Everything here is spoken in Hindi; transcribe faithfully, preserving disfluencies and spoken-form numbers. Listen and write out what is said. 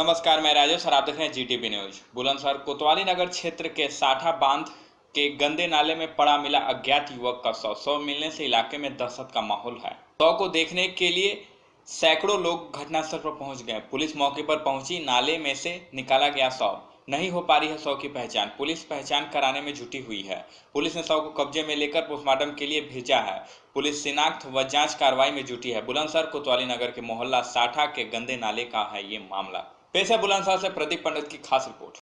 नमस्कार, मैं राजेश और आप देख रहे हैं जीटीपी न्यूज। बुलंदशहर कोतवाली नगर क्षेत्र के साठा बांध के गंदे नाले में पड़ा मिला अज्ञात युवक का शव। शव मिलने से इलाके में दहशत का माहौल है। शव को देखने के लिए सैकड़ों लोग घटनास्थल पर पहुंच गए। पुलिस मौके पर पहुंची। नाले में से निकाला गया शव। नहीं हो पा रही है शव की पहचान। पुलिस पहचान कराने में जुटी हुई है। पुलिस ने शव को कब्जे में लेकर पोस्टमार्टम के लिए भेजा है। पुलिस शिनाख्त व जांच कार्रवाई में जुटी है। बुलंदशहर कोतवाली नगर के मोहल्ला साठा के गंदे नाले का है ये मामला। पेश है बुलंदशहर से प्रदीप पंडित की खास रिपोर्ट।